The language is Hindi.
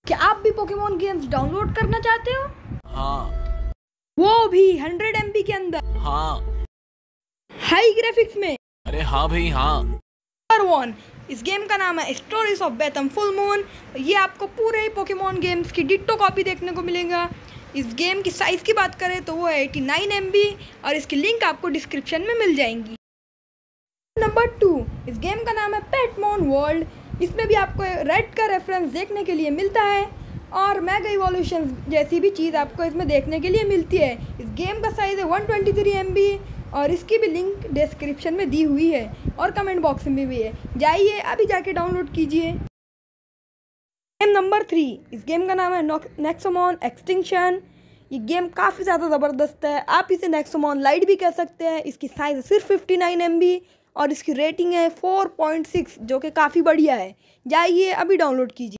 क्या आप भी पोकेमॉन गेम्स डाउनलोड करना चाहते हो? हाँ। वो भी 100 MB के अंदर, हाँ। हाई ग्राफिक्स में। अरे हाँ भाई हाँ। नंबर 1, इस गेम का नाम है stories of Bethem full moon. ये आपको पूरे ही पोकेमॉन गेम्स की डिट्टो कॉपी देखने को मिलेगा। इस गेम की साइज़ की बात करें तो वो है 89 MB और इसकी लिंक आपको डिस्क्रिप्शन में मिल जाएंगी। नंबर 2, इस गेम का नाम है पेटमॉन वर्ल्ड। इसमें भी आपको रेड का रेफरेंस देखने के लिए मिलता है और मेगा इवोल्यूशन जैसी भी चीज़ आपको इसमें देखने के लिए मिलती है। इस गेम का साइज़ है 123 MB और इसकी भी लिंक डिस्क्रिप्शन में दी हुई है और कमेंट बॉक्स में भी है। जाइए अभी जाके डाउनलोड कीजिए। गेम नंबर 3, इस गेम का नाम है नेक्सोमॉन एक्सटिंक्शन। ये गेम काफ़ी ज़्यादा ज़बरदस्त है, आप इसे नेक्सोमॉन लाइट भी कह सकते हैं। इसकी साइज़ सिर्फ 59 MB और इसकी रेटिंग है 4.6 जो कि काफ़ी बढ़िया है। जाइए अभी डाउनलोड कीजिए।